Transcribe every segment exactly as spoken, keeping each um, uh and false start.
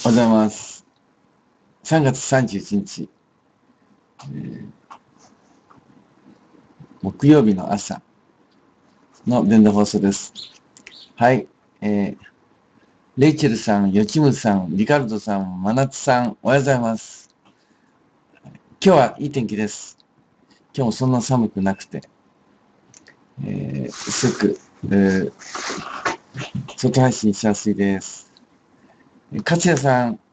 おはようございます。さんがつさんじゅういちにち、えー、木曜日の朝の伝道放送です。はい、えー、レイチェルさん、ヨチムさん、リカルドさん、マナツさん、おはようございます。今日はいい天気です。今日もそんな寒くなくて、えー、すごく、えー、外配信しやすいです。勝也さん、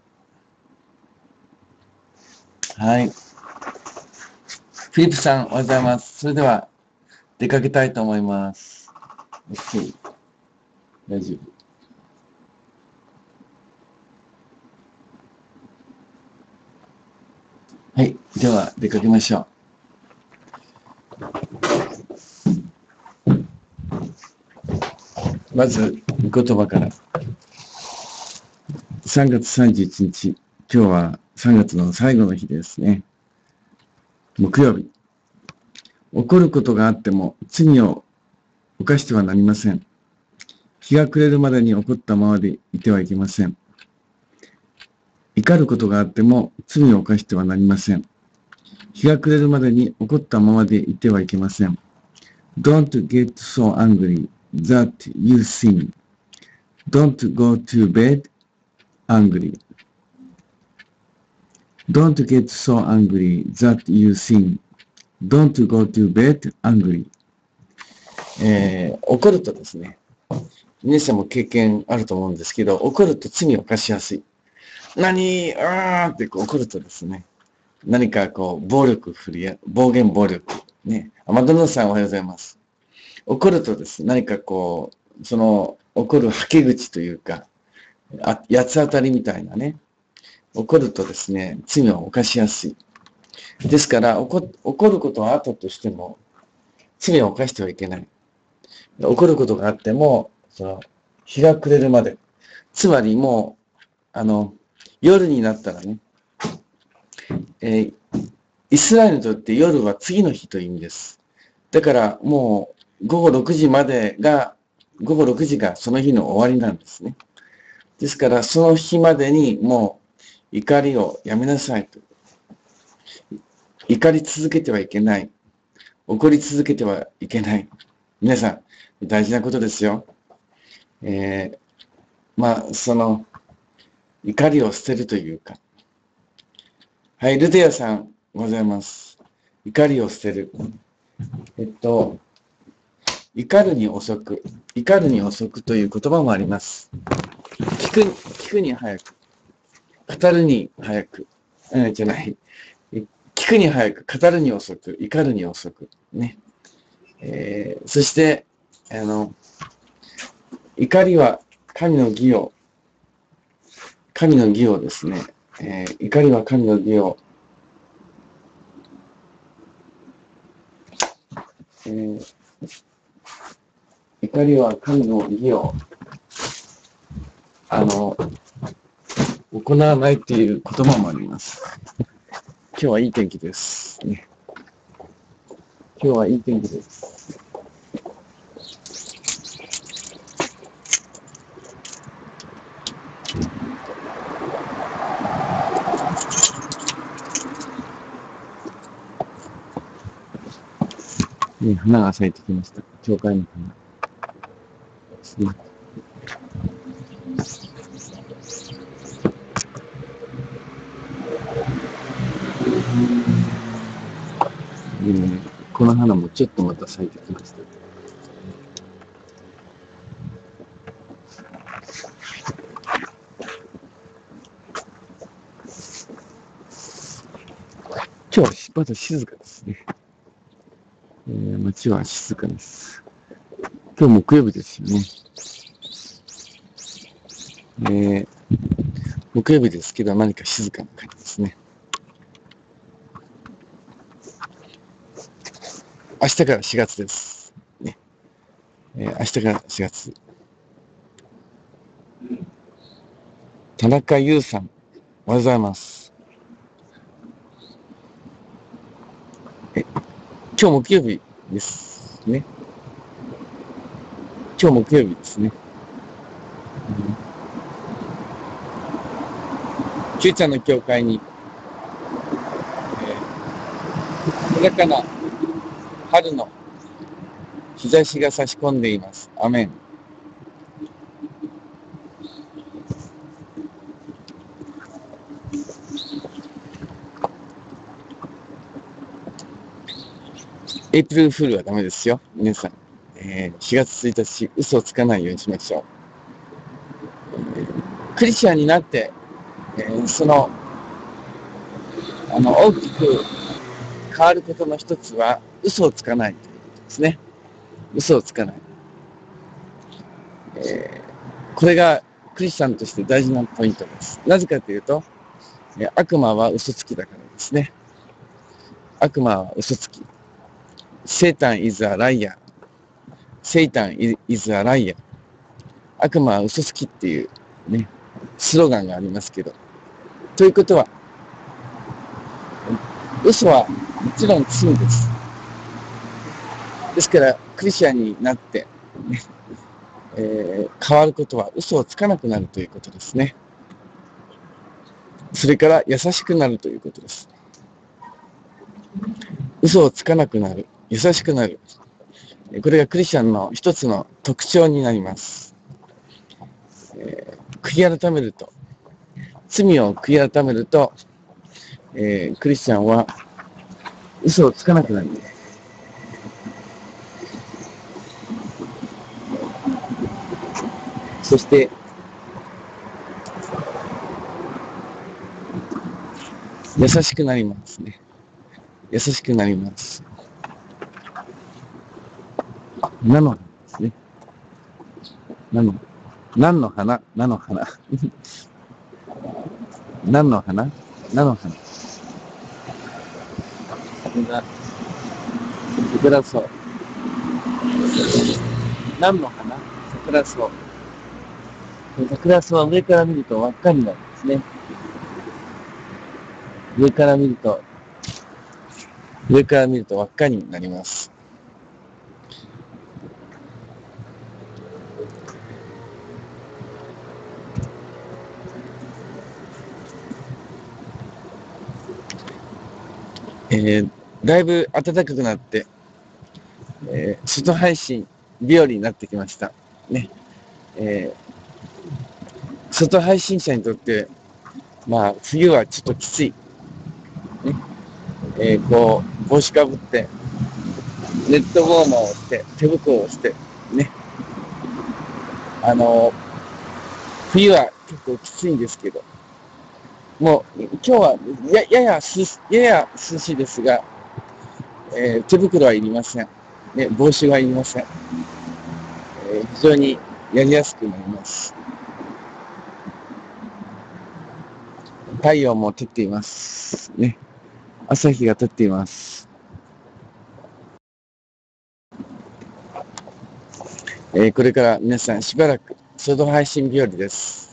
はい。フィリップさん、おはようございます。それでは、出かけたいと思います。OK。大丈夫。はい。では、出かけましょう。まず、言葉から。さんがつさんじゅういちにち、今日はさんがつの最後の日ですね。木曜日。起こることがあっても罪を犯してはなりません。日が暮れるまでに起こったままでいてはいけません。怒ることがあっても罪を犯してはなりません。日が暮れるまでに起こったままでいてはいけません。Don't get so angry that you sin. Don't go to bed angry. Don't get so angry that you sin. Don't go to bed angry. えー、怒るとですね、皆さんも経験あると思うんですけど、怒ると罪を犯しやすい。何あーってこう怒るとですね、何かこう暴力振りや、暴言暴力。ね。アマドノさんおはようございます。怒るとですね、何かこう、その怒るはけ口というか、あ八つ当たりみたいなね、怒るとですね、罪を犯しやすい。ですから、怒怒ることはあったとしても、罪を犯してはいけない。起こることがあっても、その、日が暮れるまで。つまりもう、あの、夜になったらね、えー、イスラエルにとって夜は次の日という意味です。だからもう、午後ろくじまでが、午後ろくじがその日の終わりなんですね。ですから、その日までにもう、怒りをやめなさいと。怒り続けてはいけない。怒り続けてはいけない。皆さん、大事なことですよ。えー、まあ、その、怒りを捨てるというか。はい、ルテアさん、おはようございます。怒りを捨てる。えっと、怒るに遅く、怒るに遅くという言葉もあります。聞く、聞くに早く、語るに早く、うん、じゃない。聞くに早く、語るに遅く、怒るに遅く。ね。えー、そして、あの、怒りは神の義を、神の義をですね、えー、怒りは神の義を、えー、怒りは神の義を、あの、行わないっていう言葉もあります。今日はいい天気です。ね、今日はいい天気です。ね、花が咲いてきました。教会の花ですね。でもね、この花もちょっとまた咲いてきました。今日はまだ静かですね。えー、街は静かです。今日木曜日ですよね。えー、木曜日ですけど何か静かな感じですね。明日からしがつです。ねえー、明日からしがつ。田中優さん、おはようございます。え、今日木曜日ですね。今日木曜日ですね。 Q ちゃんの教会に、えー、豊かな春の日差しが差し込んでいます。アメン。エイプリルフールはダメですよ。皆さん、えー、しがつついたち、嘘をつかないようにしましょう。えー、クリスチャンになって、えー、その、あの、大きく変わることの一つは、嘘をつかないということですね。嘘をつかない。えー、これがクリスチャンとして大事なポイントです。なぜかというと、えー、悪魔は嘘つきだからですね。悪魔は嘘つき。セータン is a liar。セイタン is a liar。悪魔は嘘つきっていうね、スローガンがありますけど。ということは、嘘はもちろん罪です。ですから、クリスチャンになって、ねえー、変わることは嘘をつかなくなるということですね。それから優しくなるということです。嘘をつかなくなる。優しくなる。これがクリスチャンの一つの特徴になります。えー、悔い改めると、罪を悔い改めると、えー、クリスチャンは嘘をつかなくなります。そして、優しくなりますね。優しくなります。菜の花ですね。菜の、何の花菜の花。何の花菜の花。桜、桜草。何の花桜草。桜草は上から見ると輪っかになるんですね。上から見ると、上から見ると輪っかになります。えー、だいぶ暖かくなって、えー、外配信日和になってきました。ね。えー、外配信者にとって、まあ、冬はちょっときつい。ね。えー、こう、帽子かぶって、ネットウォーマーをして、手袋をして、ね。あのー、冬は結構きついんですけど、もう、今日はや、やややや涼しいですが、えー、手袋はいりません。ね、帽子はいりません。えー、非常にやりやすくなります。太陽も照っています。ね。朝日が照っています。えー、これから皆さんしばらく外配信日和です。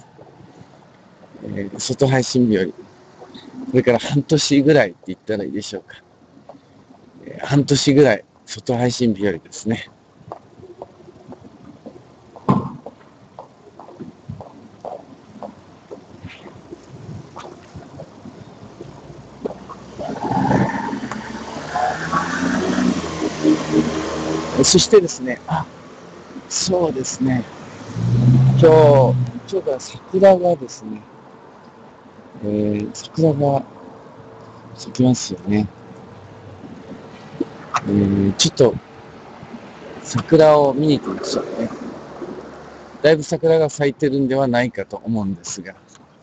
えー、外配信日和。これから半年ぐらいって言ったらいいでしょうか。えー、半年ぐらい外配信日和ですね。そしてですね、あ、そうですね。今日、今日から桜がですね、えー、桜が咲きますよね。えー、ちょっと桜を見に行きましょうね。だいぶ桜が咲いてるんではないかと思うんですが。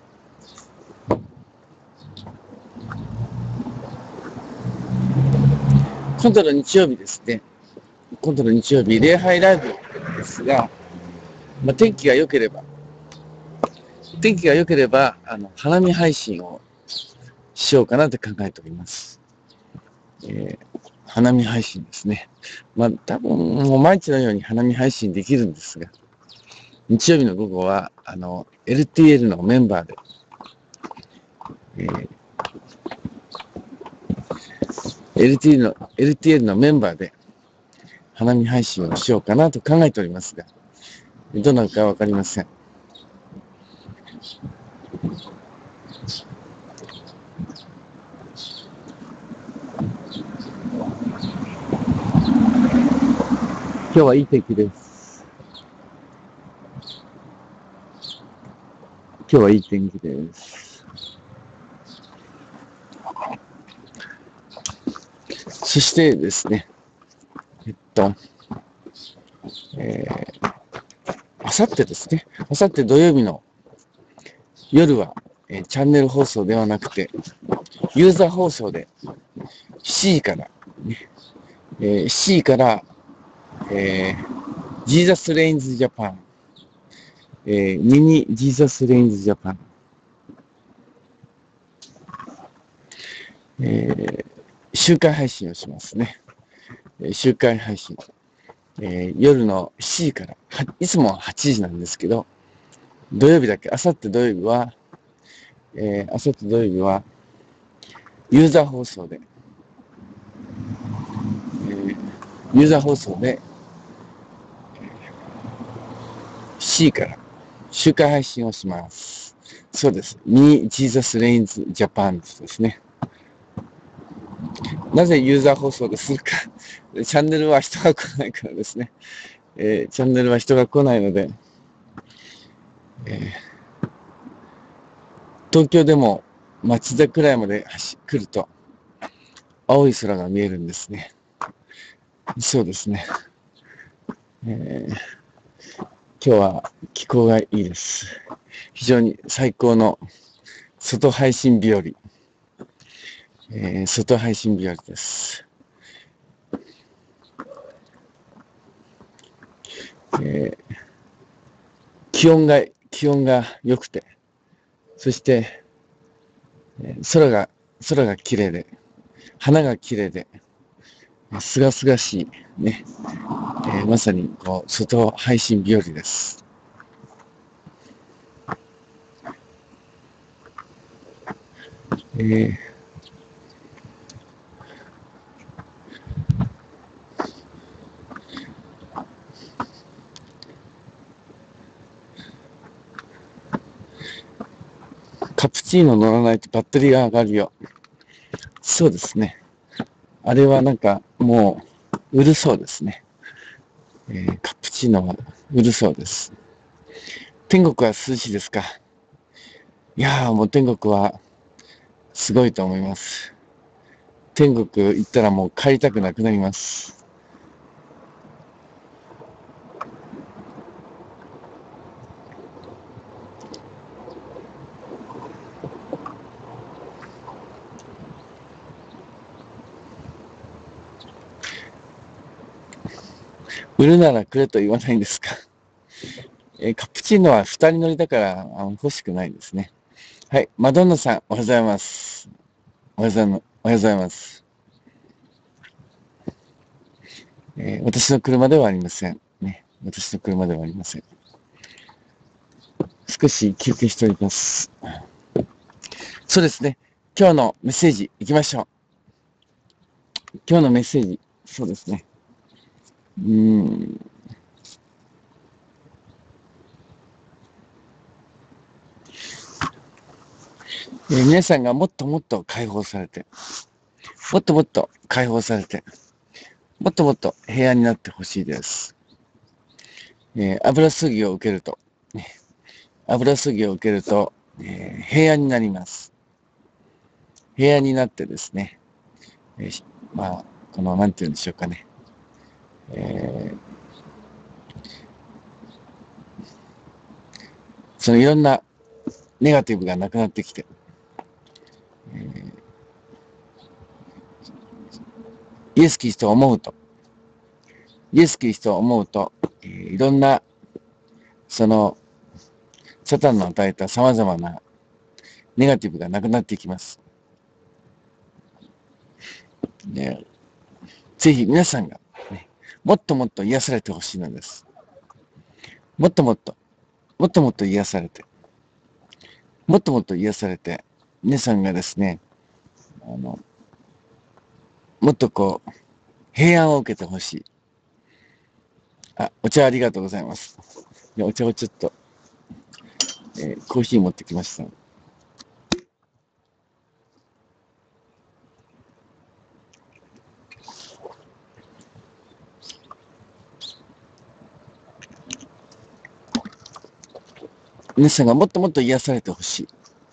今度の日曜日ですね。今度の日曜日、礼拝ライブですが、まあ、天気が良ければ、天気が良ければ、あの、花見配信をしようかなと考えております。えー、花見配信ですね。まあ、多分、もう毎日のように花見配信できるんですが、日曜日の午後は、あの、エルティーエル のメンバーで、えー、エルティーエル の、エルティーエル のメンバーで、花見配信をしようかなと考えておりますが、どうなるかわかりません。 今日はいい天気です。今日はいい天気です。そしてですね、えっと、えー、あさってですね、あさって土曜日の夜は、えー、チャンネル放送ではなくて、ユーザー放送でしちじから、ねえー、しちじから、えー、ジーザスレインズジャパン、えー、ミニジーザスレインズジャパン、えー、週間配信をしますね。えー、週間配信。えー、夜のしちじから、いつもははちじなんですけど、土曜日だけ、あさって土曜日は、えー、あさって土曜日は、ユーザー放送で、えー、ユーザー放送で、しちじから週間配信をします。そうです。ミジーザスレインズジャパンですね。なぜユーザー放送でするか。チャンネルは人が来ないからですね。えー、チャンネルは人が来ないので、えー、東京でも町田くらいまで来ると青い空が見えるんですね。そうですね。えー、今日は気候がいいです。非常に最高の外配信日和、えー、外配信日和です。えー、気温が気温が良くて、そして、えー、空が空が綺麗で、花が綺麗で、すがすがしいね、えー、まさにこう外配信日和です。えー、カプチーノ乗らないとバッテリーが上がるよ。そうですね。あれはなんかもううるそうですね。えー、カプチーノはうるそうです。天国は涼しいですか？いやーもう天国はすごいと思います。天国行ったらもう帰りたくなくなります。売るならくれと言わないんですか？えー、カプチーノは二人乗りだからあの欲しくないですね。はい。マドンナさん、おはようございます。おはようございます。おはようございます。えー、私の車ではありません。ね。私の車ではありません。少し休憩しております。そうですね。今日のメッセージ行きましょう。今日のメッセージ。そうですね。うーん。えー、皆さんがもっともっと解放されて、もっともっと解放されて、もっともっと平安になってほしいです。えー、油すぎを受けると、ね、油すぎを受けると、えー、平安になります。平安になってですね、えー、まあ、この、なんて言うんでしょうかね。えー、そのいろんなネガティブがなくなってきて、えー、イエス・キリストを思うと、イエス・キリストを思うと、えー、いろんな、その、サタンの与えた様々なネガティブがなくなっていきます。で、ぜひ皆さんが、ね、もっともっと癒されてほしいのです。もっともっと、もっともっと癒されて、もっともっと癒されて、皆さんがですね、あの、もっとこう、平安を受けてほしい。あ、お茶ありがとうございます。でお茶をちょっと、えー、コーヒー持ってきました。 皆さんがもっともっと癒されてほしい。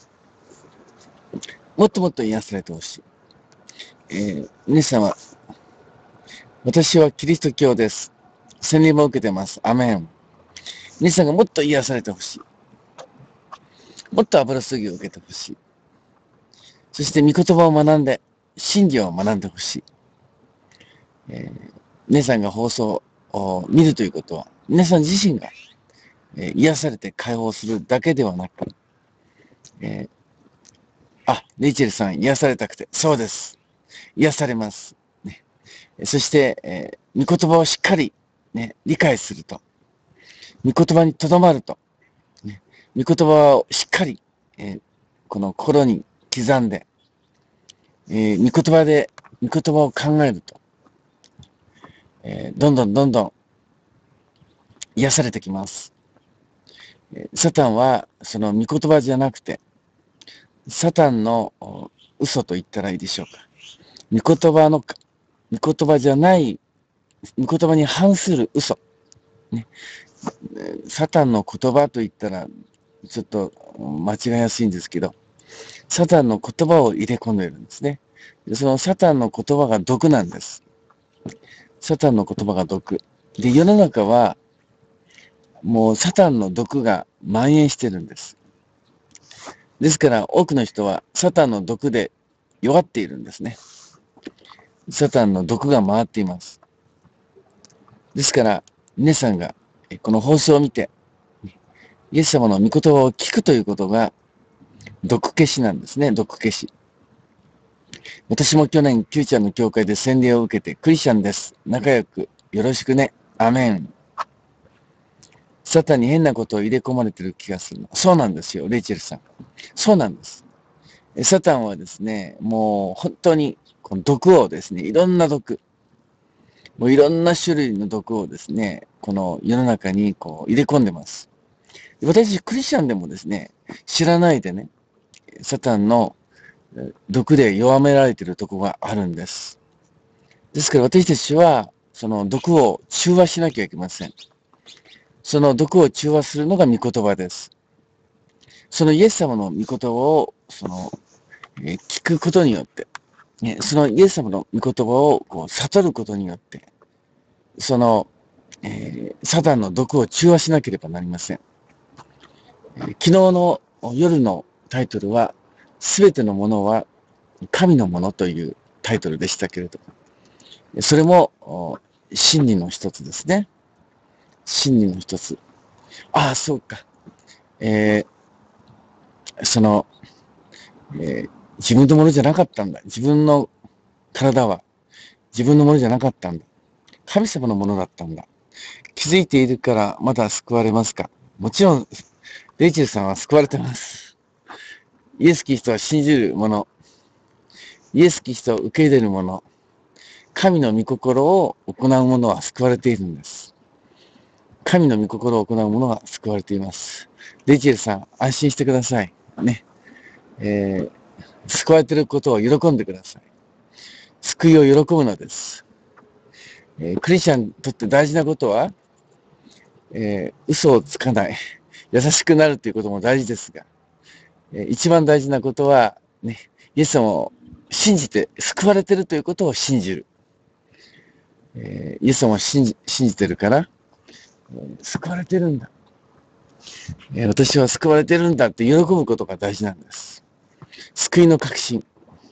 もっともっと癒されてほしい。えー、皆様、私はキリスト教です。洗礼も受けてます。アメン。皆さんがもっと癒されてほしい。もっと油注ぎを受けてほしい。そして、御言葉を学んで、真理を学んでほしい。えー、皆さんが放送を見るということは、皆さん自身が、えー、癒されて解放するだけではなく、えー、あ、レイチェルさん、癒されたくて、そうです。癒されます。ね、そして、えー、御言葉をしっかり、ね、理解すると、御言葉にとどまると、ね、御言葉をしっかり、えー、この心に刻んで、えー、御言葉で、御言葉を考えると、えー、どんどんどんどん癒されてきます。サタンはその御言葉じゃなくて、サタンの嘘と言ったらいいでしょうか。御言葉の、御言葉じゃない、御言葉に反する嘘。ね、サタンの言葉と言ったら、ちょっと間違いやすいんですけど、サタンの言葉を入れ込んでいるんですね。でそのサタンの言葉が毒なんです。サタンの言葉が毒。で、世の中は、もうサタンの毒が蔓延してるんです。ですから多くの人はサタンの毒で弱っているんですね。サタンの毒が回っています。ですから皆さんがこの放送を見てイエス様の御言葉を聞くということが毒消しなんですね。毒消し。私も去年キューちゃんの教会で洗礼を受けてクリスチャンです。仲良くよろしくね。アメン。サタンに変なことを入れ込まれてる気がするの。そうなんですよ、レイチェルさん。そうなんです。サタンはですね、もう本当にこの毒をですね、いろんな毒、もういろんな種類の毒をですね、この世の中にこう入れ込んでます。私、クリスチャンでもですね、知らないでね、サタンの毒で弱められているところがあるんです。ですから私たちは、その毒を中和しなきゃいけません。その毒を中和するのが御言葉です。そのイエス様の御言葉を、その、えー、聞くことによって、ね、そのイエス様の御言葉をこう悟ることによって、その、えー、サタンの毒を中和しなければなりません。えー、昨日の夜のタイトルは、すべてのものは神のものというタイトルでしたけれども、それも真理の一つですね。真理の一つ。ああ、そうか。えー、その、えー、自分のものじゃなかったんだ。自分の体は自分のものじゃなかったんだ。神様のものだったんだ。気づいているからまだ救われますか？もちろん、レイチェルさんは救われてます。イエス・キリストは信じる者、イエス・キリストを受け入れる者、神の御心を行う者は救われているんです。神の御心を行う者は救われています。レイチェルさん、安心してください。ね。えー、救われていることを喜んでください。救いを喜ぶのです。えー、クリスチャンにとって大事なことは、えー、嘘をつかない。優しくなるということも大事ですが、えー、一番大事なことは、ね、イエス様を信じて救われているということを信じる。えー、イエス様を信じ、信じてるから、救われてるんだ、えー。私は救われてるんだって喜ぶことが大事なんです。救いの確信。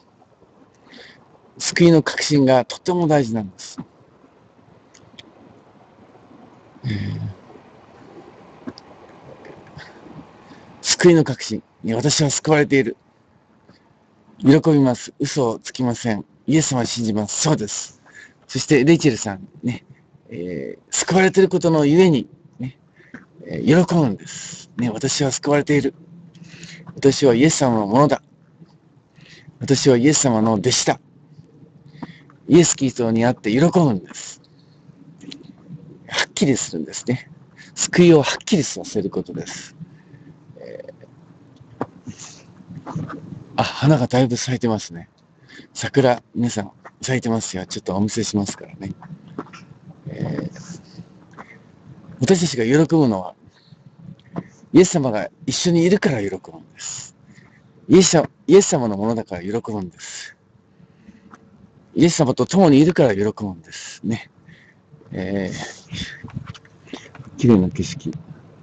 救いの確信がとても大事なんです。えー、救いの確信。私は救われている。喜びます。嘘をつきません。イエス様を信じます。そうです。そして、レイチェルさん、ね、えー、救われていることのゆえに、ね、えー、喜ぶんです。ね、私は救われている。私はイエス様のものだ。私はイエス様の弟子だ。イエス・キリストにあって喜ぶんです。はっきりするんですね。救いをはっきりさせることです。えー、あ、花がだいぶ咲いてますね。桜、皆さん咲いてますよ。ちょっとお見せしますからね。えー、私たちが喜ぶのは、 イエス様が一緒にいるから喜ぶんです。イエス様、イエス様のものだから喜ぶんです。イエス様と共にいるから喜ぶんですね。えー、綺麗な景色。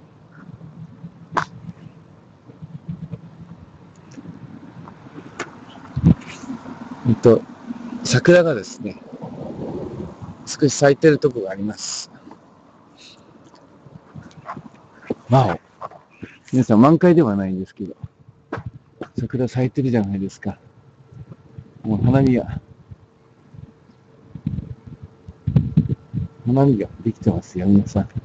えっと、桜がですね、少し咲いてるとこがあります。わお。皆さん満開ではないんですけど、桜咲いてるじゃないですか。もう花見が、花見ができてますよ、皆さん。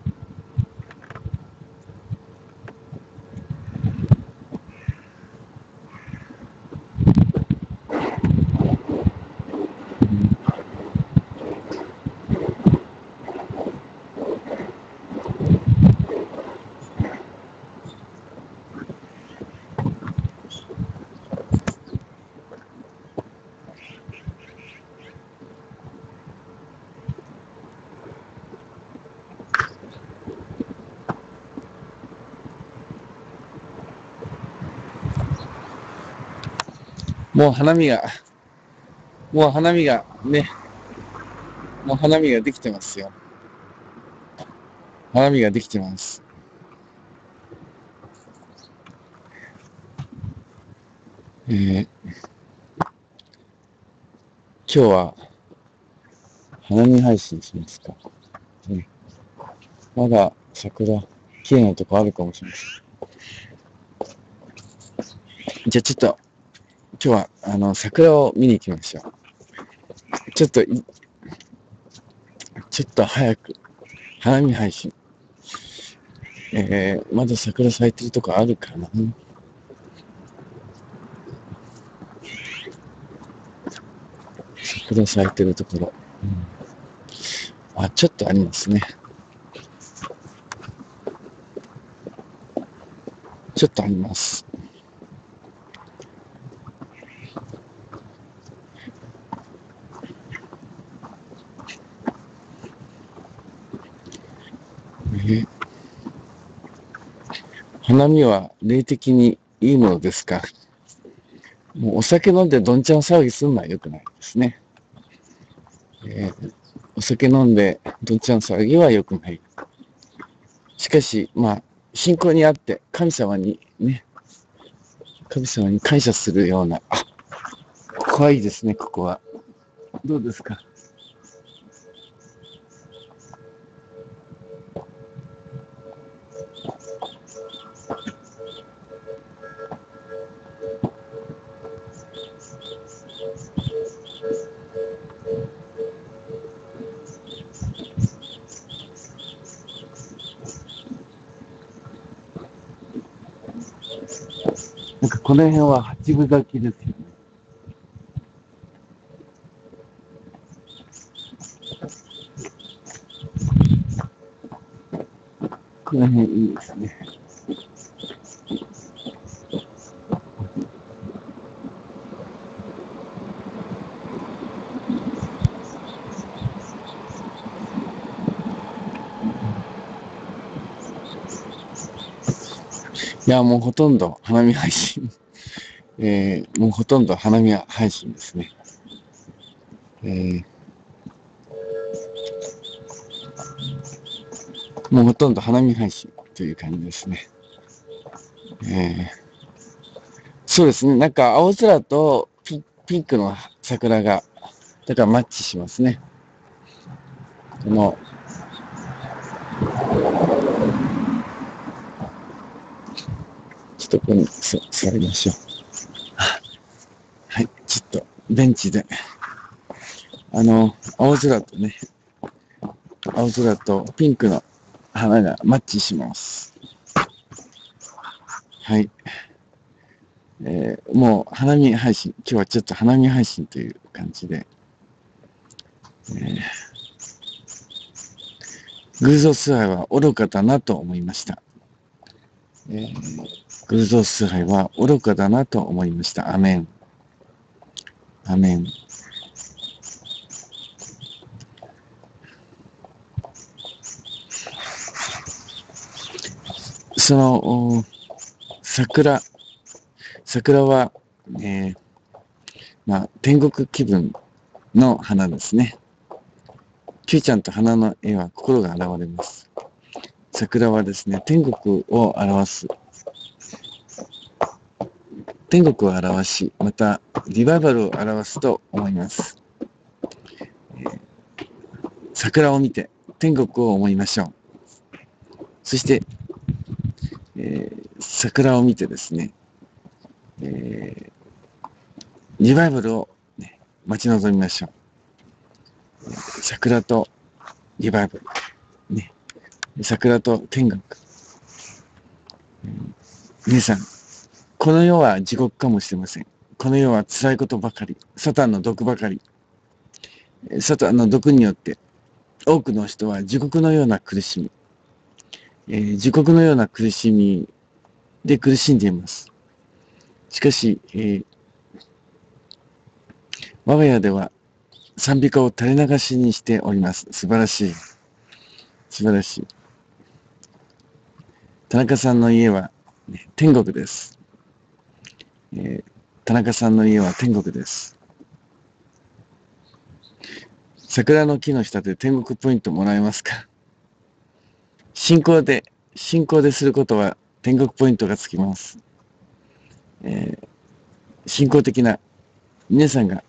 もう花見が、もう花見がね、もう花見ができてますよ。花見ができてます。えー、今日は花見配信しますか。ね、まだ桜、綺麗なとこあるかもしれません。じゃあちょっと、今日はあの桜を見に行きましょう。ちょっと、ちょっと早く、花見配信。えー、まだ桜咲いてるとこあるかな。桜咲いてるところ。うん、あ、ちょっとありますね。ちょっとあります。えー、花見は霊的にいいものですか。もうお酒飲んでどんちゃん騒ぎするのは良くないですね。えー、お酒飲んでどんちゃん騒ぎは良くない。しかし、まあ、信仰にあって神様にね、神様に感謝するような、あ、ここはいいですね、ここは。どうですか。なんかこの辺は八分咲きですよね。この辺いいですね。いや、もうほとんど花見配信。えー、もうほとんど花見配信ですね。えー、もうほとんど花見配信という感じですね。えー、そうですね。なんか青空とピピンクの桜が、だからマッチしますね。この、ちょっとここに座りましょう。はい、ちょっとベンチで。あの、青空とね、青空とピンクの花がマッチします。はい。えー、もう花見配信、今日はちょっと花見配信という感じで、えー、偶像崇拝は愚かだなと思いました。えー、偶像崇拝は愚かだなと思いました。アメン。アメン。 その、桜、桜は、えー、まあ、天国気分の花ですね。キューちゃんと花の絵は心が現れます。桜はですね、天国を表す。天国を表し、またリバイバルを表すと思います。えー、桜を見て天国を思いましょう。そして、えー、桜を見てですね、えー、リバイバルを、ね、待ち望みましょう。桜とリバイバル、ね、桜と天国。皆さん、この世は地獄かもしれません。この世は辛いことばかり、サタンの毒ばかり。サタンの毒によって多くの人は地獄のような苦しみ、えー、地獄のような苦しみで苦しんでいます。しかし、えー、我が家では賛美歌を垂れ流しにしております。素晴らしい。素晴らしい。田中さんの家は、ね、天国です、えー。田中さんの家は天国です。桜の木の下で天国ポイントもらえますか？信仰で、信仰ですることは天国ポイントがつきます。えー、信仰的な皆さんが、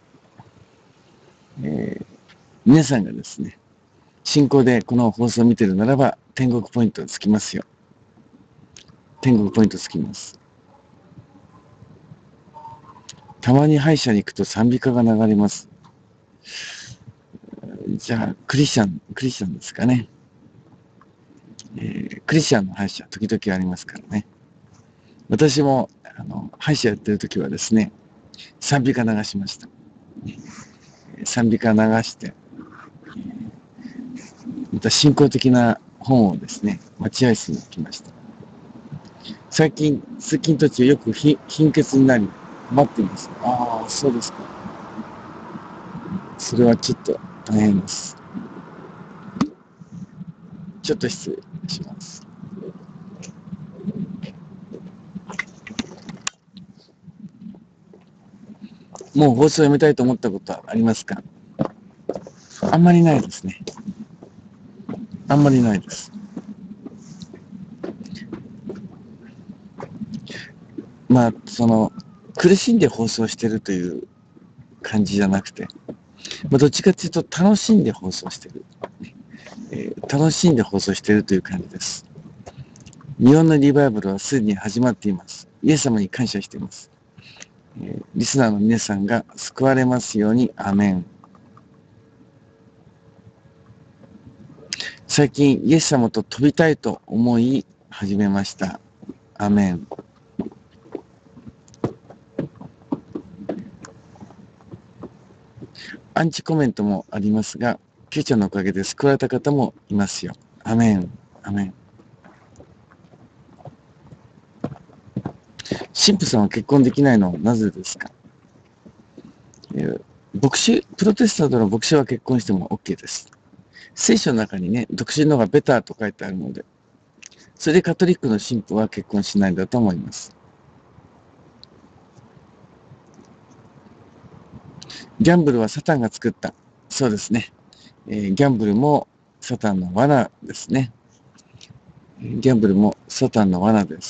えー、皆さんがですね、信仰でこの放送を見ているならば、天国ポイントつきますよ。天国ポイントつきます。たまに歯医者に行くと賛美歌が流れます。じゃあ、クリスチャン、クリスチャンですかね。えー、クリスチャンの歯医者、時々ありますからね。私も、あの、歯医者やってる時はですね、賛美歌流しました。賛美歌流して、また信仰的な本をですね、待合室に行きました。最近、通勤途中よく貧血になり、待っています。ああ、そうですか。それはちょっと大変です。ちょっと失礼します。もう放送やめたいと思ったことはありますか？あんまりないですね。あんまりないです。まあ、その、苦しんで放送してるという感じじゃなくて、まあ、どっちかというと楽しんで放送してる。えー、楽しんで放送してるという感じです。日本のリバイバルはすでに始まっています。イエス様に感謝しています。えー、リスナーの皆さんが救われますように、アメン。最近、イエス様と飛びたいと思い始めました。アメン。アンチコメントもありますが、キューちゃんのおかげで救われた方もいますよ。アメン。アメン。神父さんは結婚できないのはなぜですか？牧師、プロテスタントの牧師は結婚しても OK です。聖書の中にね、独身の方がベターと書いてあるので、それでカトリックの神父は結婚しないんだと思います。ギャンブルはサタンが作った。そうですね。えー、ギャンブルもサタンの罠ですね。ギャンブルもサタンの罠です。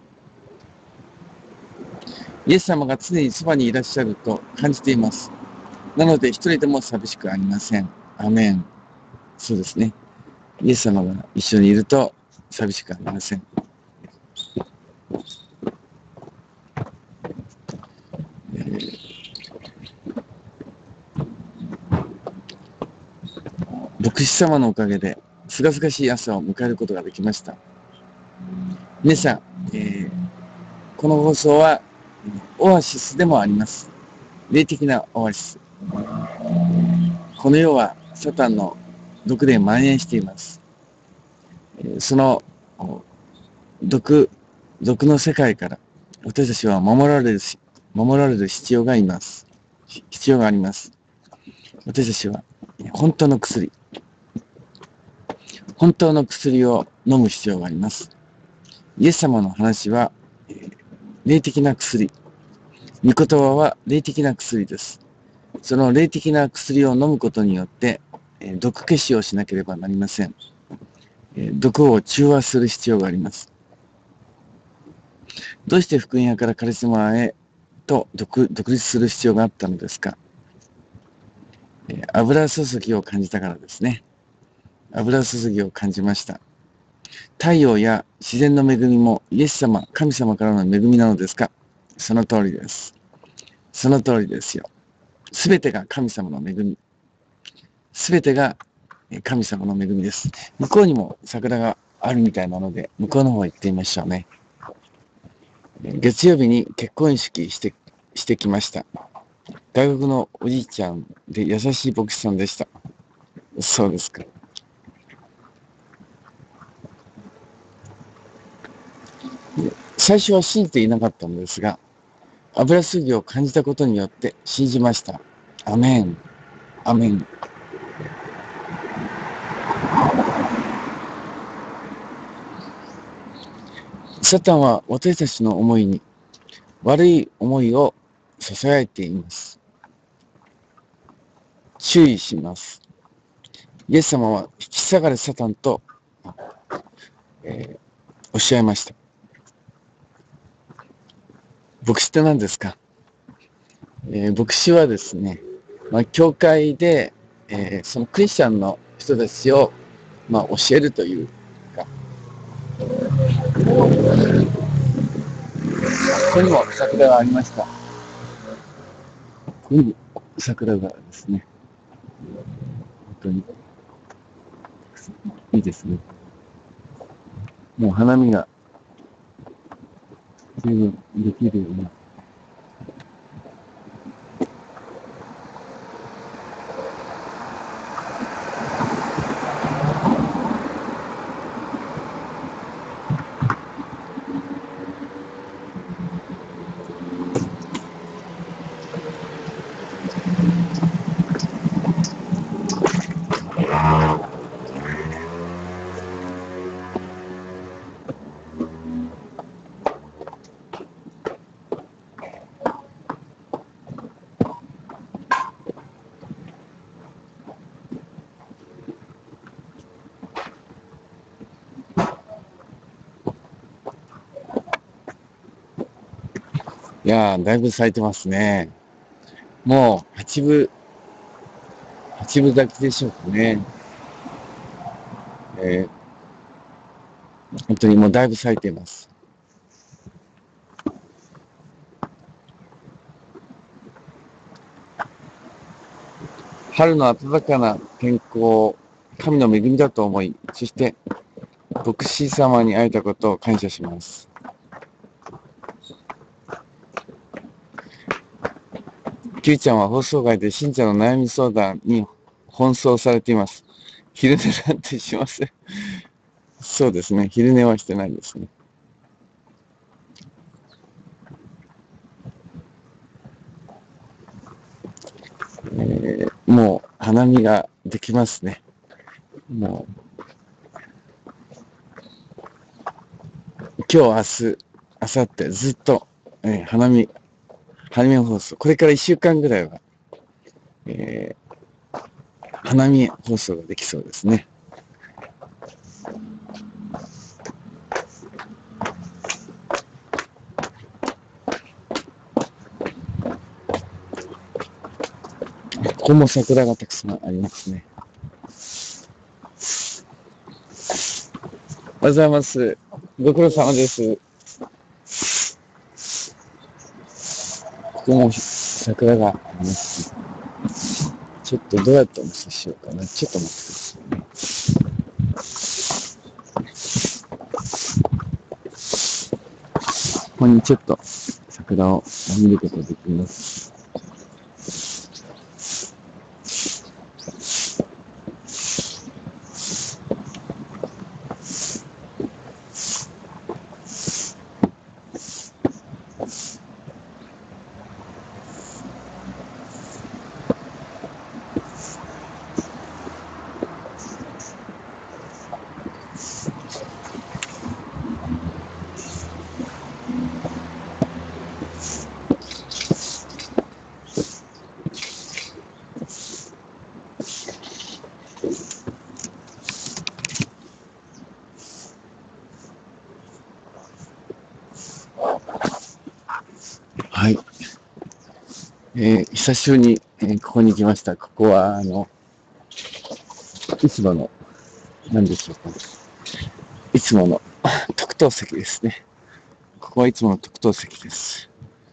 イエス様が常にそばにいらっしゃると感じています。なので一人でも寂しくありません。アメン。そうですね。イエス様が一緒にいると寂しくありません。えー、牧師様のおかげで、すがすがしい朝を迎えることができました。皆さん、えー、この放送はオアシスでもあります。霊的なオアシス。この世はサタンの毒で蔓延しています。その毒、毒の世界から私たちは守られる、守られる必要がいます。必要があります。私たちは本当の薬、本当の薬を飲む必要があります。 イエス様の話は、えー霊的な薬。御言葉は霊的な薬です。その霊的な薬を飲むことによって、えー毒消しをしなければなりません。えー毒を中和する必要があります。どうして福音派からカリスマへと 独, 独立する必要があったのですか？えー油注ぎを感じたからですね。油注ぎを感じました。太陽や自然の恵みもイエス様、神様からの恵みなのですか？その通りです。その通りですよ。すべてが神様の恵み。すべてが神様の恵みです。向こうにも桜があるみたいなので、向こうの方へ行ってみましょうね。月曜日に結婚式して、してきました。外国のおじいちゃんで優しい牧師さんでした。そうですか。最初は信じていなかったのですが、油すぎを感じたことによって信じました。アメン。アメン。サタンは私たちの思いに悪い思いを囁いています。注意します。イエス様は引き下がれサタンと、えー、おっしゃいました。牧師って何ですか？えー、牧師はですね、まあ、教会で、えー、そのクリスチャンの人たちを、まあ、教えるというか、ここにも桜がありました。ここにも桜がですね、本当にいいですね。もう花見が十分できるように。いやー、だいぶ咲いてますね。もう八分、八分咲きでしょうかね。えー、本当にもうだいぶ咲いています。春の暖かな天候、神の恵みだと思い、そして牧師様に会えたことを感謝します。キューちゃんは放送外で信者の悩み相談に奔走されています。昼寝なんてしません。そうですね。昼寝はしてないですね。えー、もう花見ができますね。もう今日、明日、明後日ずっと、えー、花見、花見放送。これからいっしゅうかんぐらいは、えー、花見放送ができそうですね。ここも桜がたくさんありますね。おはようございます。ご苦労様です。ここも桜がありますね。ちょっとどうやってお見せしようかな。ちょっと待ってくださいね。ここにちょっと桜を見ることができます。 えー、久しぶりに、えー、ここに来ました。ここは、あの、いつもの、何でしょうかね。いつもの特等席ですね。ここはいつもの特等席です。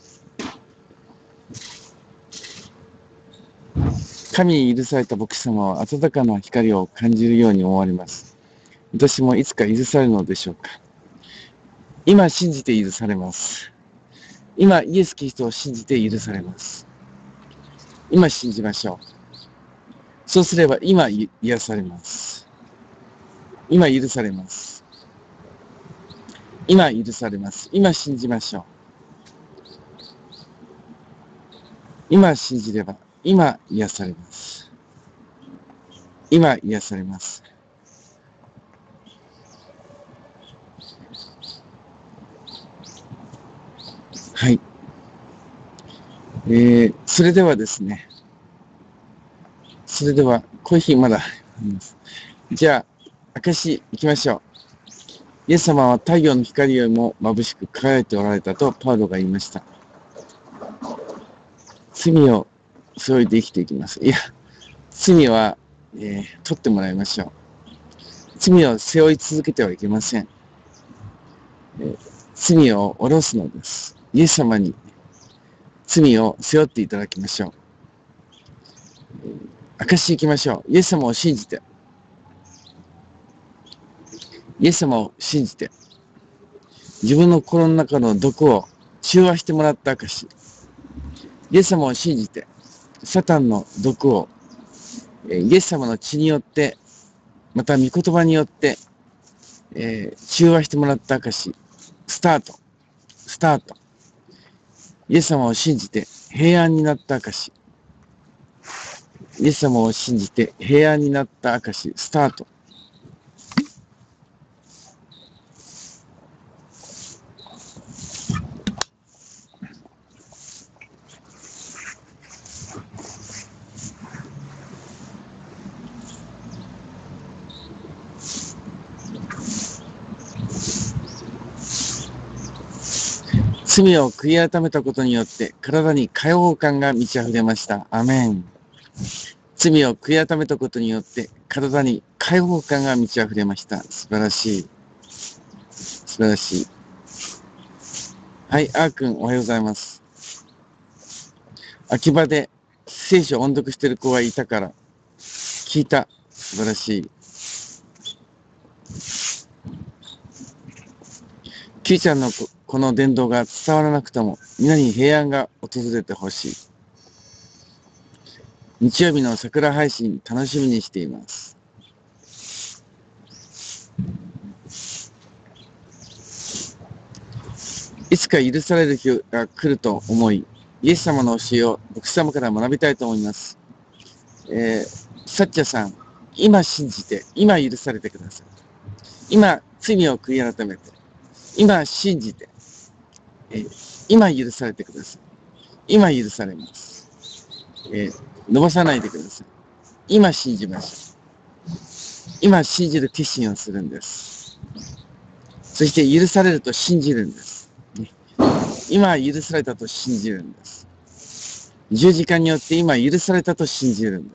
神に許された牧師様は温かな光を感じるように思われます。私もいつか許されるのでしょうか。今信じて許されます。今イエス・キリストを信じて許されます。今信じましょう。そうすれば今癒されます。今許されます。今許されます。今信じましょう。今信じれば今癒されます。今癒されます。はい。えー、それではですね。それでは、コーヒーまだあります。じゃあ、証行きましょう。イエス様は太陽の光よりも眩しく輝いておられたとパウロが言いました。罪を背負いで生きていきます。いや、罪は、えー、取ってもらいましょう。罪を背負い続けてはいけません。えー、罪を下ろすのです。イエス様に罪を背負っていただきましょう。証し行きましょう。イエス様を信じて。イエス様を信じて。自分の心の中の毒を中和してもらった証。イエス様を信じて。サタンの毒をイエス様の血によって、また御言葉によって、えー、中和してもらった証。スタート。スタート。イエス様を信じて平安になった証。イエス様を信じて平安になった証。スタート。罪を悔い改めたことによって体に解放感が満ち溢れました。アメン。罪を悔い改めたことによって体に解放感が満ち溢れました。素晴らしい。素晴らしい。はい、あーくんおはようございます。秋葉で聖書を音読している子がいたから聞いた。素晴らしい。キーちゃんのこの伝道が伝わらなくとも皆に平安が訪れてほしい。日曜日の桜配信楽しみにしています。いつか許される日が来ると思い、イエス様の教えを牧師様から学びたいと思います。えー、サッチャさん、今信じて、今許されてください。今、罪を悔い改めて、今信じて、えー、今許されてください。今許されます。えー、伸ばさないでください。今信じましょう。今信じる決心をするんです。そして許されると信じるんです。ね、今許されたと信じるんです。十字架によって今許されたと信じるんです。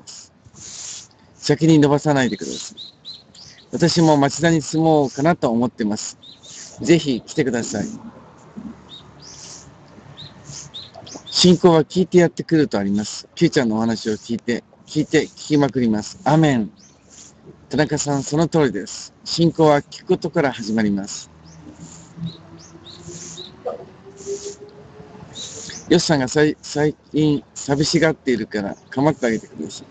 先に伸ばさないでください。私も町田に住もうかなと思ってます。ぜひ来てください。信仰は聞いてやってくるとあります。Qちゃんのお話を聞いて、聞いて聞きまくります。アメン。田中さん、その通りです。信仰は聞くことから始まります。ヨシさんが最近寂しがっているから構ってあげてくださ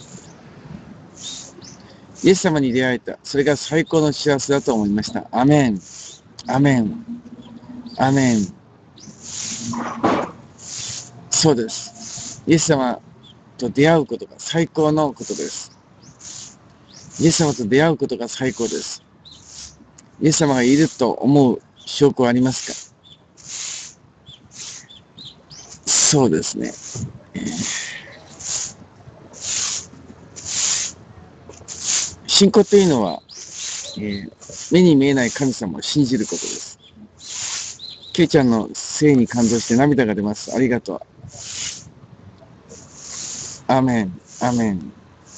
い。イエス様に出会えた。それが最高の幸せだと思いました。アメン。アメン。アメン。そうです。イエス様と出会うことが最高のことです。イエス様と出会うことが最高です。イエス様がいると思う証拠はありますか？そうですね。えー、信仰というのは、えー、目に見えない神様を信じることです。ケイちゃんの聖に感動して涙が出ます。ありがとう。 アメン、アメン。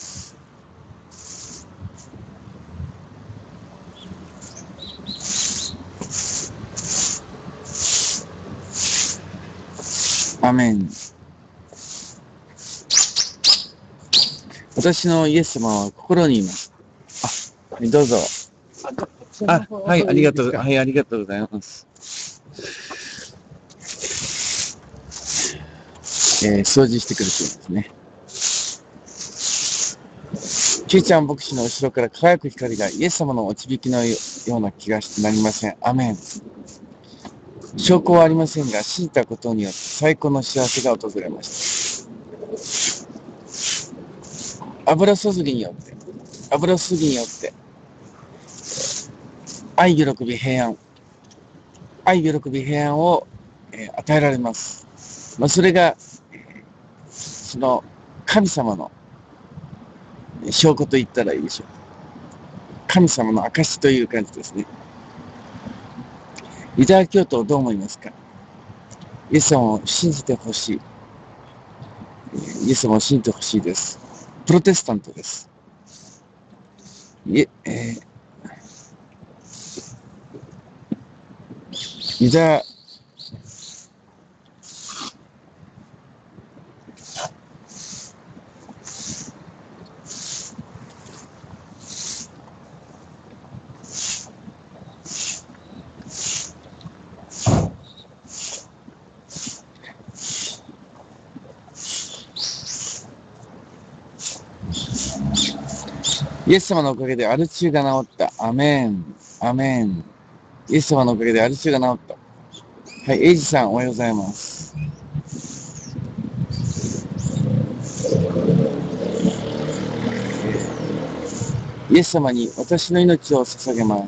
アメン。私のイエス様は心にいます。あ、はい、どうぞ。あ、はい、ありがとう、はい、ありがとうございます。えー、掃除してくれてるんですね。キューちゃん牧師の後ろから輝く光がイエス様のお導きのような気がしてなりません。アメン。証拠はありませんが、信じたことによって最高の幸せが訪れました。油注ぎによって、油注ぎによって、愛、喜び、平安、愛、喜び、平安を、えー、与えられます。まあ、それが、その神様の証拠と言ったらいいでしょう。神様の証という感じですね。ユダヤ教徒をどう思いますか？イエス様を信じてほしい。イエス様を信じてほしいです。プロテスタントです。いえ、えー、ユダヤイエス様のおかげでアル中が治った。アメン。アメン。イエス様のおかげでアル中が治った。はい、エイジさんおはようございます。イエス様に私の命を捧げます。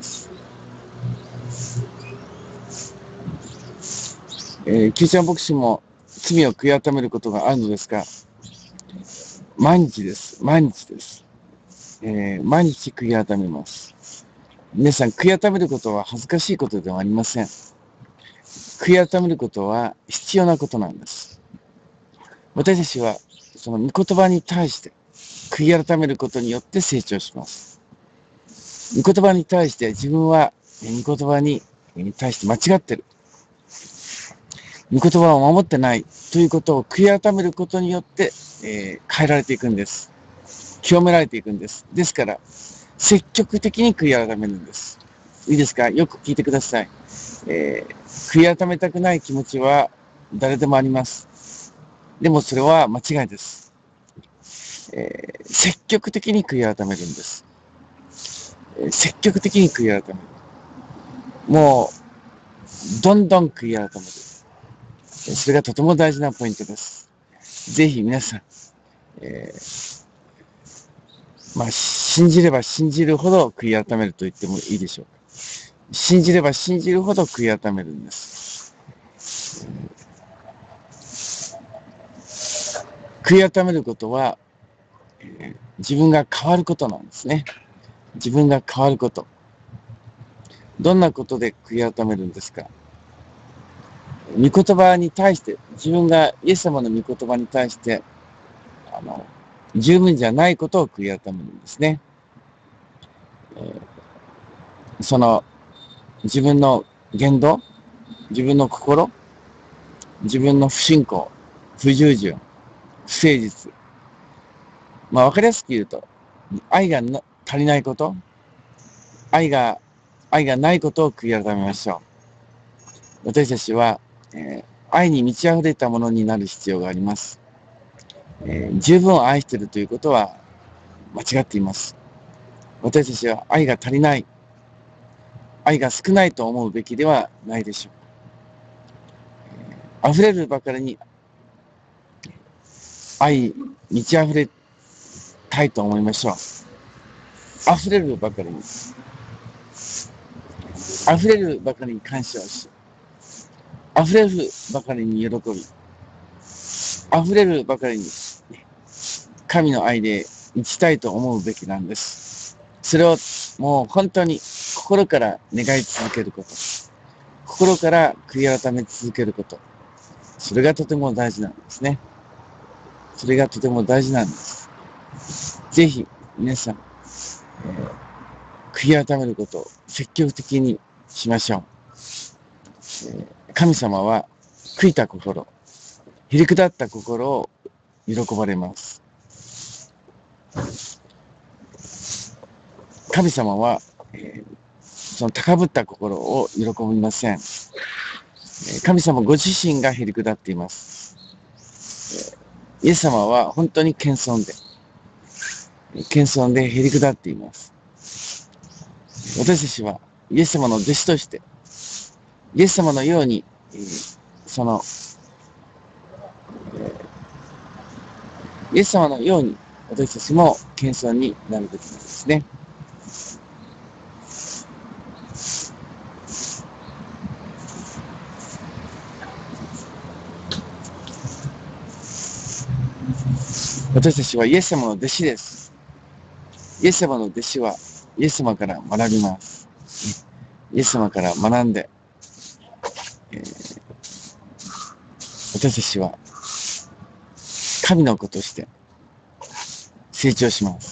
えー、キリスチャン牧師も罪を悔い改めることがあるのですか？毎日です。毎日です。えー、毎日悔い改めます。皆さん、悔い改めることは恥ずかしいことではありません。悔い改めることは必要なことなんです。私たちはその御言葉に対して悔い改めることによって成長します。御言葉に対して自分は御言葉に対して間違ってる。御言葉を守ってないということを悔い改めることによって、えー、変えられていくんです。清められていくんです。ですから、積極的に悔い改めるんです。いいですか？よく聞いてください。えー、悔い改めたくない気持ちは誰でもあります。でもそれは間違いです。えー、積極的に悔い改めるんです。えー、積極的に悔い改める。もう、どんどん悔い改める。それがとても大事なポイントです。ぜひ皆さん、えー、まあ、信じれば信じるほど悔い改めると言ってもいいでしょうか。信じれば信じるほど悔い改めるんです。悔い改めることは、えー、自分が変わることなんですね。自分が変わること。どんなことで悔い改めるんですか？御言葉に対して、自分がイエス様の御言葉に対して、あの、十分じゃないことを悔い改めるんですね。えー、その、自分の言動、自分の心、自分の不信仰、不従順、不誠実。まあ、わかりやすく言うと、愛が足りないこと、愛が、愛がないことを悔い改めましょう。私たちは、えー、愛に満ち溢れたものになる必要があります。えー、十分愛しているということは間違っています。私たちは愛が足りない、愛が少ないと思うべきではないでしょう。えー、溢れるばかりに愛満ち溢れたいと思いましょう。溢れるばかりに、溢れるばかりに感謝をし、溢れるばかりに喜び、溢れるばかりに神の愛で満ちたいと思うべきなんです。それをもう本当に心から願い続けること、心から悔い改め続けること、それがとても大事なんですね。 それがとても大事なんです。ぜひ、皆さん、えー、悔い改めることを積極的にしましょう。えー、神様は、悔いた心、へりくだった心を喜ばれます。神様は、えー、その高ぶった心を喜びません。神様ご自身がへりくだっています。イエス様は本当に謙遜で、謙遜でへりくだっています。私たちはイエス様の弟子として、イエス様のように、その、イエス様のように私たちも謙遜になるべきなんですね。私たちはイエス様の弟子です。イエス様の弟子はイエス様から学びます。イエス様から学んで、えー、私たちは神の子として成長します。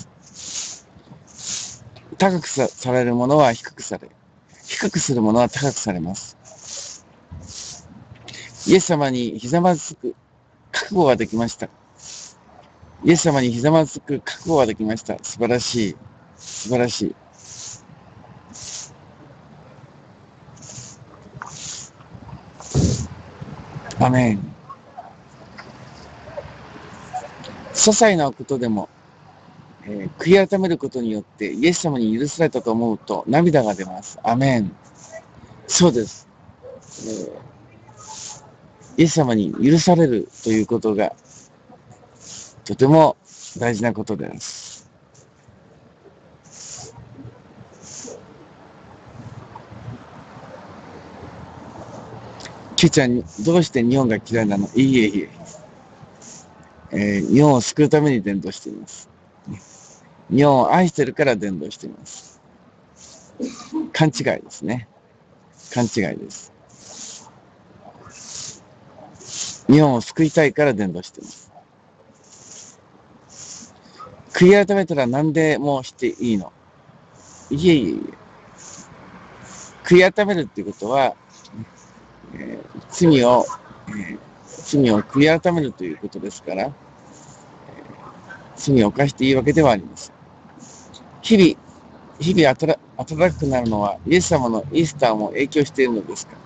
高くされるものは低くされ、低くするものは高くされます。イエス様にひざまずく覚悟ができました。イエス様にひざまずく覚悟ができました。素晴らしい。素晴らしい。アメン。些細なことでも、えー、悔い改めることによってイエス様に許されたと思うと涙が出ます。アメン。そうです。えー、イエス様に許されるということがとても大事なことです。キュちゃん、どうして日本が嫌いなの？いいえいえ。えー、日本を救うために伝道しています。日本を愛してるから伝道しています。勘違いですね。勘違いです。日本を救いたいから伝道しています。悔い改めたら何でもしていいの？いえいえいえ。悔い改めるっていうことは、えー、罪を、えー、罪を悔い改めるということですから、えー、罪を犯していいわけではありません。日々、日々暖かくなるのは、イエス様のイースターも影響しているのですか？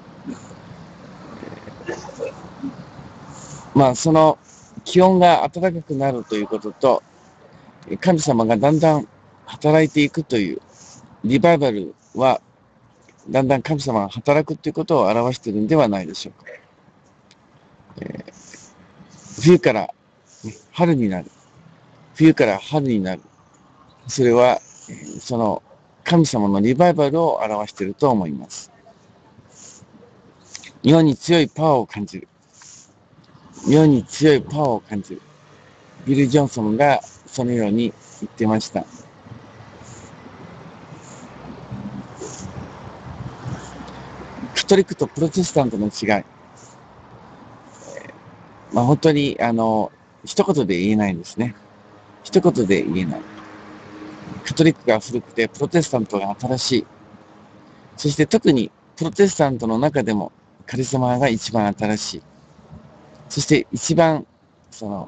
まあ、その気温が暖かくなるということと、神様がだんだん働いていくというリバイバルは、だんだん神様が働くということを表しているんではないでしょうか。えー、冬から春になる。冬から春になる。それは、その神様のリバイバルを表していると思います。日本に強いパワーを感じる。日本に強いパワーを感じる。ビル・ジョンソンがそのように言ってました。カトリックとプロテスタントの違い。えー、まあ本当に、あの、一言で言えないんですね。一言で言えない。カトリックが古くて、プロテスタントが新しい。そして特に、プロテスタントの中でも、カリスマが一番新しい。そして一番、その、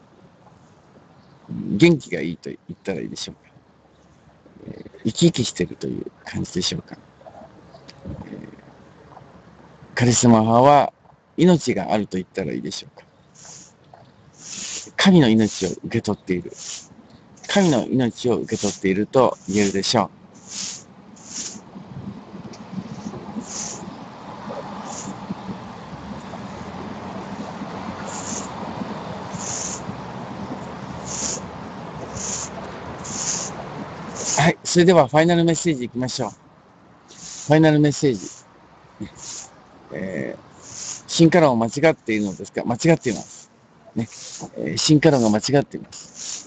元気がいいと言ったらいいでしょうか。えー、生き生きしているという感じでしょうか。えー、カリスマ派は命があると言ったらいいでしょうか。神の命を受け取っている。神の命を受け取っていると言えるでしょう。はい、それではファイナルメッセージいきましょう。ファイナルメッセージ。えー、進化論を間違っているのですか？間違っています。ねえー、進化論が間違っています。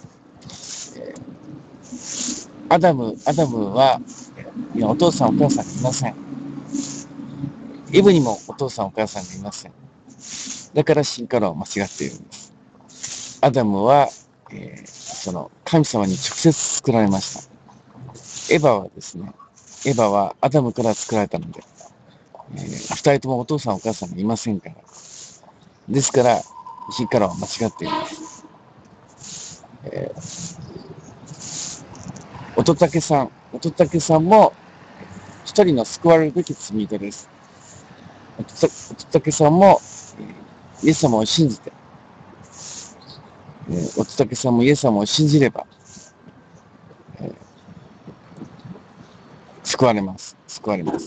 えー、アダム、アダムは、いや、お父さんお母さんいません。イブにもお父さんお母さんがいません。だから進化論は間違っているんです。 アダムは、えー、その神様に直接作られました。エヴァはですね、エヴァはアダムから作られたので、えー、二人ともお父さんお母さんがいませんから。ですから、火からは間違っています。えー、乙武さん、乙武さんも一人の救われるべき罪人です。乙武さんも、えー、イエス様を信じて、えー、乙武さんもイエス様を信じれば、えー、救われます。救われます。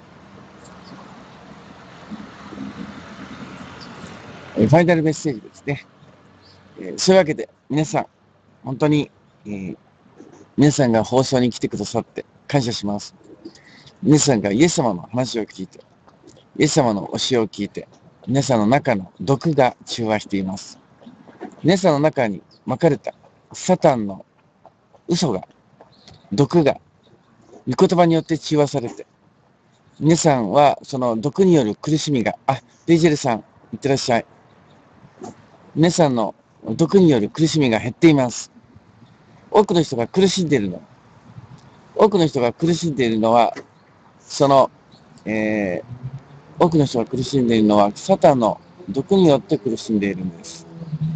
えー、ファイナルメッセージですね。えー、そういうわけで、皆さん、本当に、えー、皆さんが放送に来てくださって感謝します。皆さんがイエス様の話を聞いて、イエス様の教えを聞いて、皆さんの中の毒が中和しています。皆さんの中にまかれたサタンの嘘が、毒が、御言葉によって中和されて、皆さんはその毒による苦しみが、あ、デイジェルさん、いってらっしゃい。皆さんの毒による苦しみが減っています。多くの人が苦しんでいるの。多くの人が苦しんでいるのは、その、えー、多くの人が苦しんでいるのは、サタンの毒によって苦しんでいるんです。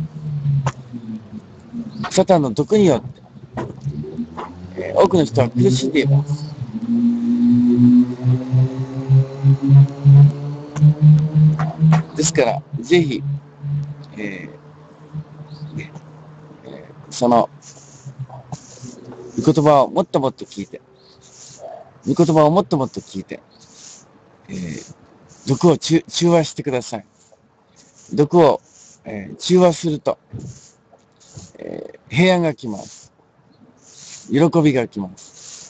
サタンの毒によって、えー、多くの人は苦しんでいます。ですから、ぜひ、えーねえー、その、御言葉をもっともっと聞いて、御言葉をもっともっと聞いて、えー、毒を中中和してください。毒を、えー、中和すると、えー、平安が来ます。喜びが来ます。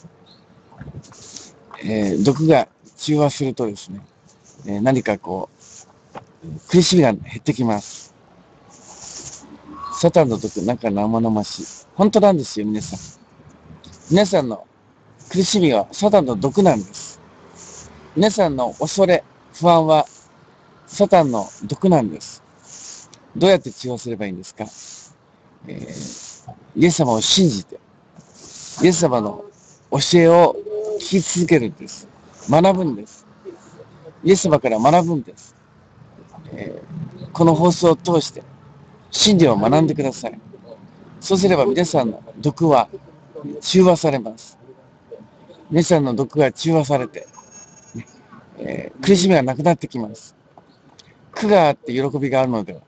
えー、毒が中和するとですね、えー、何かこう、苦しみが減ってきます。サタンの毒、なんか生々しい。本当なんですよ、皆さん。皆さんの苦しみはサタンの毒なんです。皆さんの恐れ、不安はサタンの毒なんです。どうやって中和すればいいんですか？えー、イエス様を信じて、イエス様の教えを聞き続けるんです。学ぶんです。イエス様から学ぶんです。えー、この放送を通して真理を学んでください。そうすれば皆さんの毒は中和されます。皆さんの毒が中和されて、えー、苦しみがなくなってきます。苦があって喜びがあるのでは。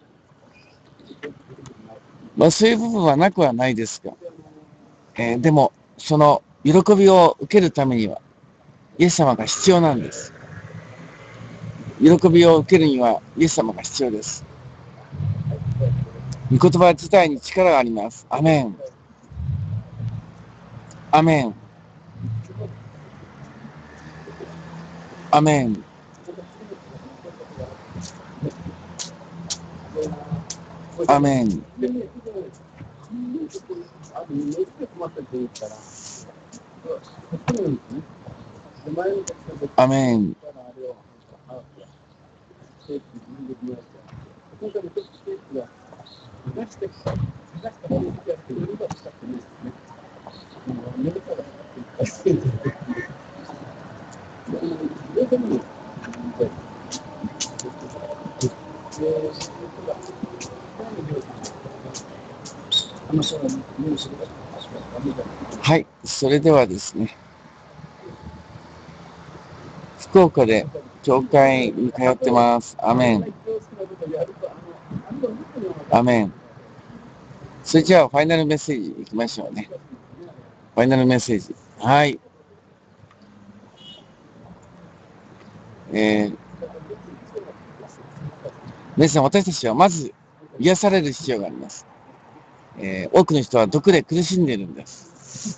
まあそういう部分はなくはないですが、えー、でもその喜びを受けるためにはイエス様が必要なんです。喜びを受けるにはイエス様が必要です。御言葉自体に力があります。アメン。アメン。アメン。アメン。アメン。はい、それではですね、福岡で教会に通ってます。アメン。アメン。それじゃあファイナルメッセージいきましょうね。ファイナルメッセージ。はい。えー、皆さん、私たちはまず癒される必要があります。えー、多くの人は毒で苦しんでいるんです。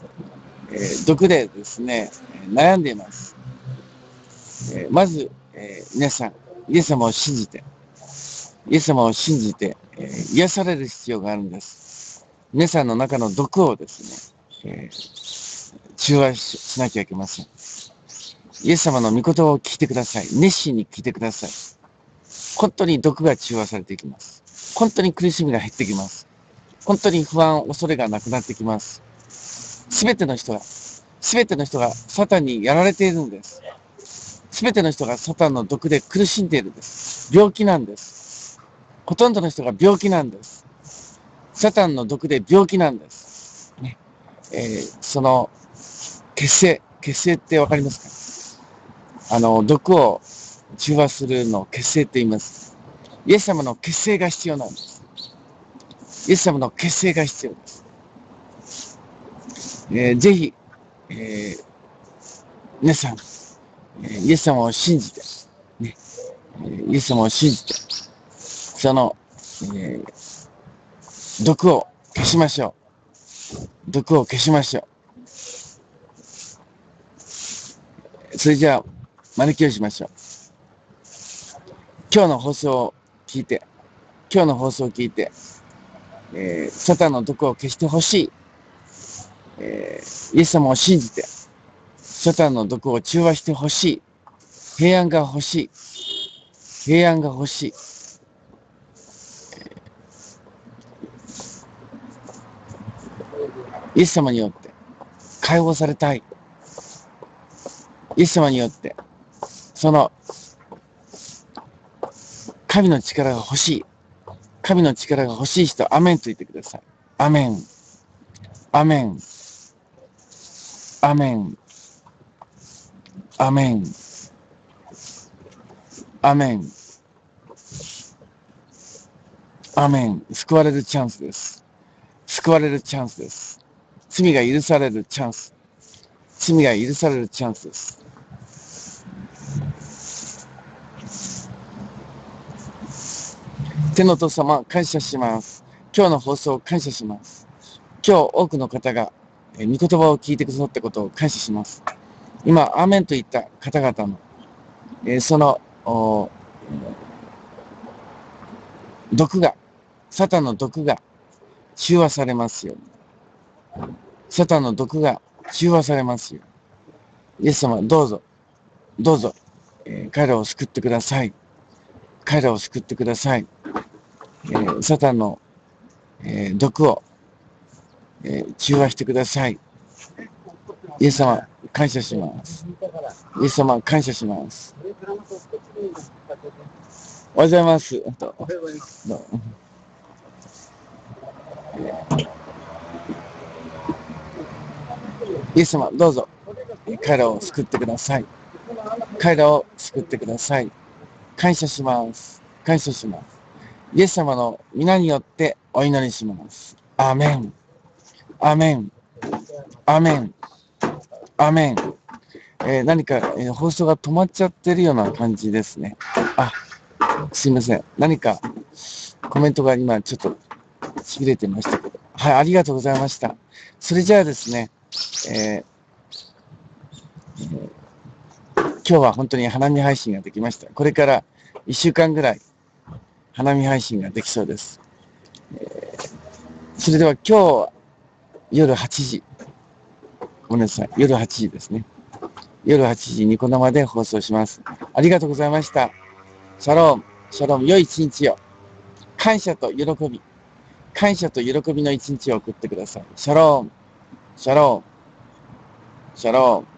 えー、毒でですね、悩んでいます。えー、まず、えー、皆さん、イエス様を信じて、イエス様を信じて、えー、癒される必要があるんです。皆さんの中の毒をですね、えー、中和 し, しなきゃいけません。イエス様の御言葉を聞いてください。熱心に聞いてください。本当に毒が中和されていきます。 本当に苦しみが減ってきます。本当に不安、恐れがなくなってきます。すべての人が、すべての人がサタンにやられているんです。すべての人がサタンの毒で苦しんでいるんです。病気なんです。ほとんどの人が病気なんです。サタンの毒で病気なんです。ねえー、その血清、血清ってわかりますか？あの、毒を中和するのを血清って言います。イエス様の血清が必要なんです。イエス様の血清が必要です。えー、ぜひ、えー、皆さん、えー、イエス様を信じて、ね、イエス様を信じて、その、えー、毒を消しましょう。毒を消しましょう。それじゃあ、招きをしましょう。今日の放送を聞いて、今日の放送を聞いて、えー、サタンの毒を消してほしい、えー、イエス様を信じて、サタンの毒を中和してほしい、平安が欲しい、平安が欲しい、イエス様によって解放されたい、イエス様によってその神の力が欲しい、神の力が欲しい人、アメンと言ってください。アメン、アメン、アメン、アメン、アメン、アメン。救われるチャンスです。救われるチャンスです。罪が許されるチャンス。罪が許されるチャンスです。天のお父様、感謝します。今日の放送を感謝します。今日多くの方が御言葉を聞いてくださったことを感謝します。今、アーメンといった方々の、えー、その毒が、サタンの毒が中和されますように。サタンの毒が中和されますように。イエス様、どうぞ、どうぞ、えー、彼らを救ってください。彼らを救ってください。えー、サタンの、えー、毒を、えー、中和してください。イエス様、感謝します。イエス様、感謝します。おはようございます。イエス様、どうぞ、彼らを救ってください。彼らを救ってください。感謝します。感謝します。イエス様の皆によってお祈りします。アーメン。アーメン。アーメン。アーメン。えー、何か、えー、放送が止まっちゃってるような感じですね。あ、すいません。何かコメントが今ちょっとちぎれてましたけど。はい、ありがとうございました。それじゃあですね、えーえー、今日は本当に花見配信ができました。これからいっしゅうかんぐらい花見配信ができそうです。えー、それでは今日は夜はちじ、ごめんなさい、夜はちじですね。夜はちじニコ生で放送します。ありがとうございました。シャローム、シャローム、良い一日を。感謝と喜び、感謝と喜びの一日を送ってください。シャローム、シャローム、シャローム。